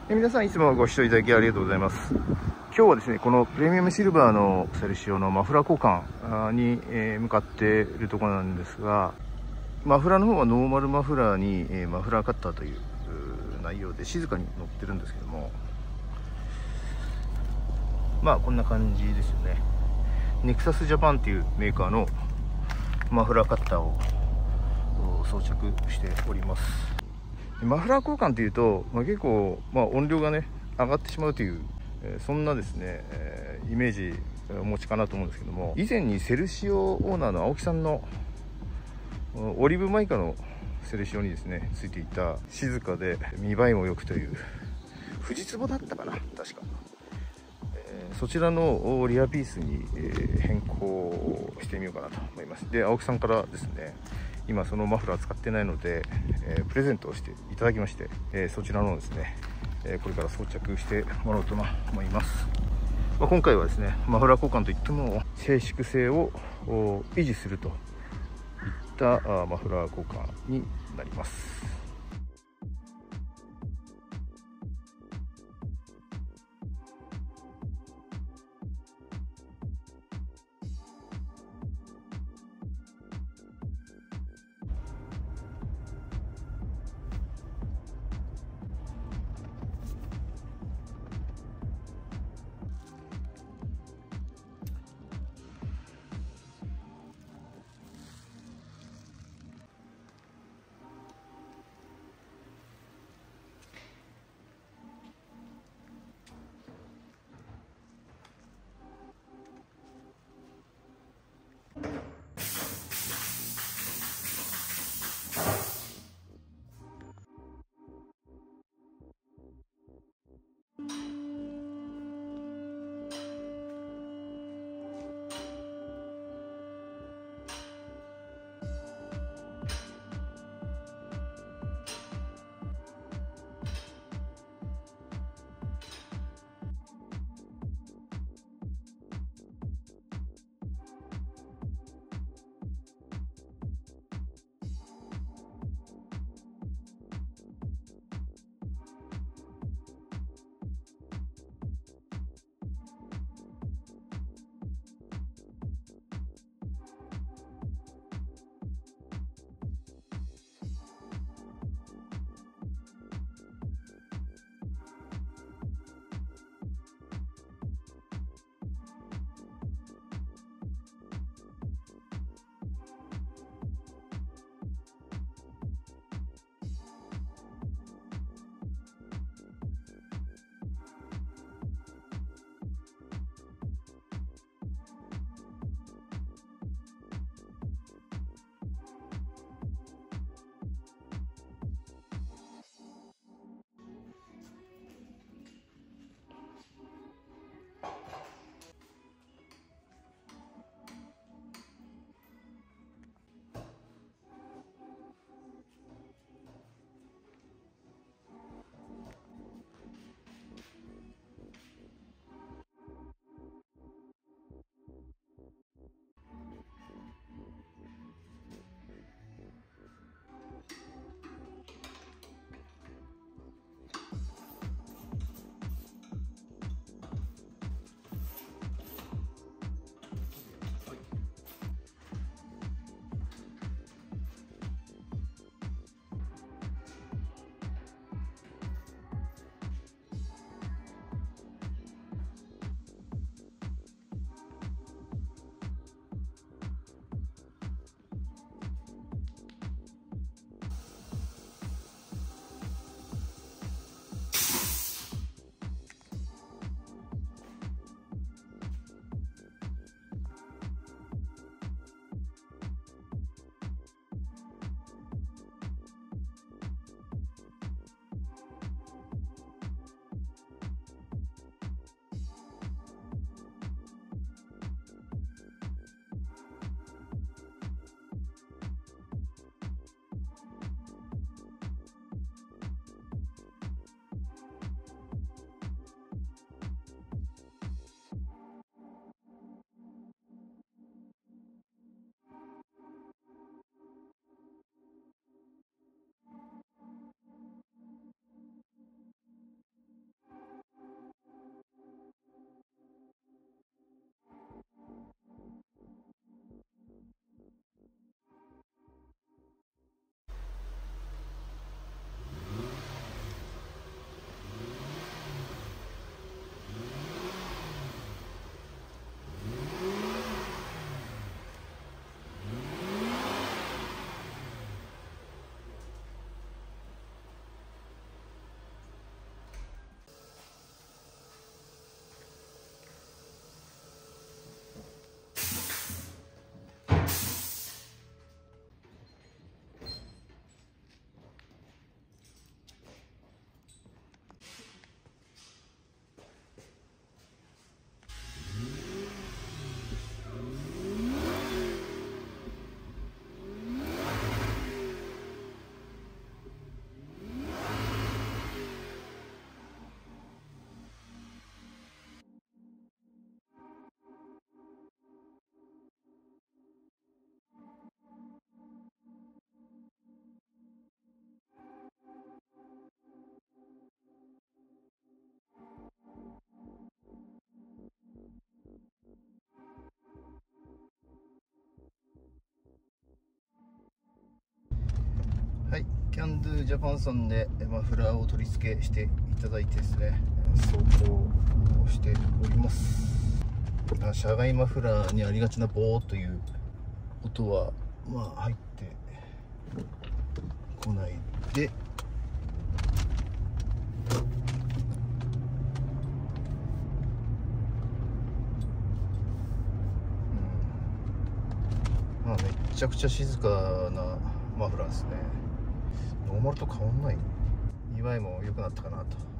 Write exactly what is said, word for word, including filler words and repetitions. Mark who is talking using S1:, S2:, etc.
S1: え皆さんいつもご視聴いただきありがとうございます。今日はですね、このプレミアムシルバーのセルシオのマフラー交換に向かっているところなんですが、マフラーの方はノーマルマフラーにマフラーカッターという内容で静かに乗ってるんですけども、まあこんな感じですよね。ネクサスジャパンっていうメーカーのマフラーカッターを装着しております。マフラー交換というと、まあ、結構、まあ、音量がね上がってしまうという、えー、そんなですね、えー、イメージお持ちかなと思うんですけども、以前にセルシオオーナーの青木さんのオリーブマイカのセルシオにですねついていた静かで見栄えも良くという富士壺だったかな確か、えー、そちらのリアピースに、えー、変更してみようかなと思います。で、青木さんからですね、今そのマフラー使ってないので、えー、プレゼントをしていただきまして、えー、そちらのですね、えー、これから装着してもらおうと思います。まあ、今回はですね、マフラー交換といっても静粛性を維持するといったマフラー交換になります。 キャンドゥジャパンさんでマフラーを取り付けしていただいてですね、走行をしております。車外マフラーにありがちなボーという音はまあ入ってこないで、まあ、めっちゃくちゃ静かなマフラーですね。ノーマルと変わんない。見栄えも良くなったかなと